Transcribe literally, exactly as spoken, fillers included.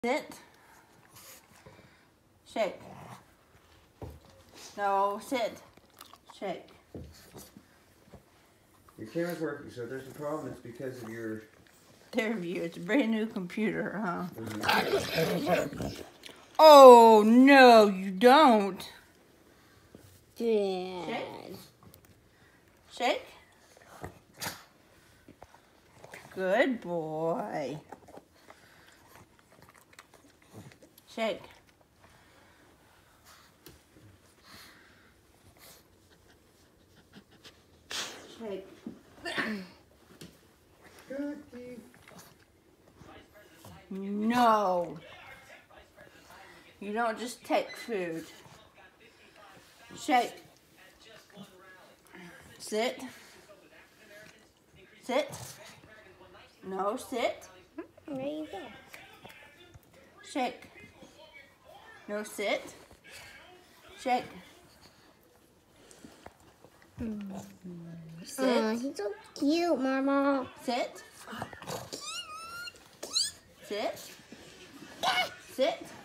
Sit. Shake. No, sit. Shake. Your camera's working, so if there's a problem, it's because of your... There view. It's a brand new computer, huh? Mm-hmm. Oh, no, you don't. Dad. Shake. Shake. Good boy. Shake. Shake. No. You don't just take food. Shake. Sit. Sit. No, sit. There you go. Shake. No, sit. Shake. Mm. Sit. Oh, he's so cute, Mama. Sit. Sit. Sit.